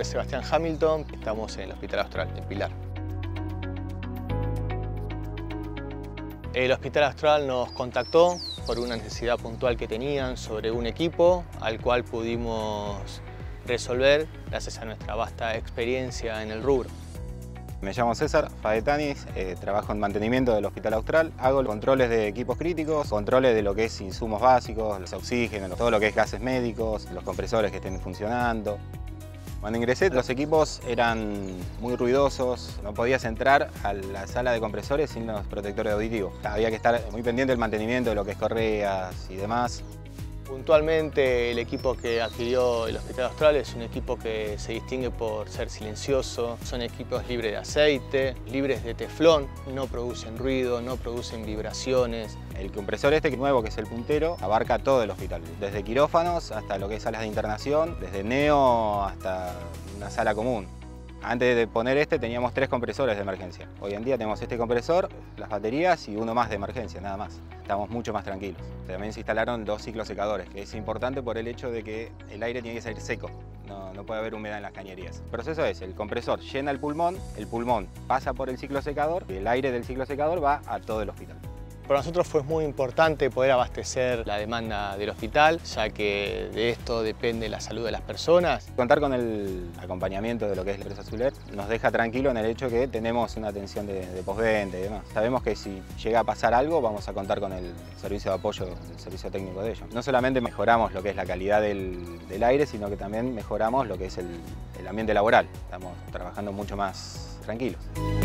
nombre es Sebastián Hamilton, estamos en el Hospital Austral, en Pilar. El Hospital Austral nos contactó por una necesidad puntual que tenían sobre un equipo al cual pudimos resolver gracias a nuestra vasta experiencia en el rubro. Me llamo César Faetanis, trabajo en mantenimiento del Hospital Austral, hago controles de equipos críticos, controles de lo que es insumos básicos, los oxígenos, todo lo que es gases médicos, los compresores que estén funcionando. Cuando ingresé los equipos eran muy ruidosos, no podías entrar a la sala de compresores sin los protectores auditivos. Había que estar muy pendiente del mantenimiento de lo que es correas y demás. Puntualmente el equipo que adquirió el Hospital Austral es un equipo que se distingue por ser silencioso, son equipos libres de aceite, libres de teflón, no producen ruido, no producen vibraciones. El compresor este nuevo, que es el puntero, abarca todo el hospital, desde quirófanos hasta lo que es salas de internación, desde neo hasta una sala común. Antes de poner este teníamos 3 compresores de emergencia. Hoy en día tenemos este compresor, las baterías y uno más de emergencia, nada más. Estamos mucho más tranquilos. También se instalaron 2 ciclos secadores, que es importante por el hecho de que el aire tiene que salir seco. No puede haber humedad en las cañerías. El proceso es, el compresor llena el pulmón pasa por el ciclo secador y el aire del ciclo secador va a todo el hospital. Para nosotros fue muy importante poder abastecer la demanda del hospital, ya que de esto depende la salud de las personas. Contar con el acompañamiento de lo que es la empresa Zuller nos deja tranquilo en el hecho que tenemos una atención de postventa y demás. Sabemos que si llega a pasar algo vamos a contar con el servicio de apoyo, el servicio técnico de ellos. No solamente mejoramos lo que es la calidad del aire, sino que también mejoramos lo que es el ambiente laboral. Estamos trabajando mucho más tranquilos.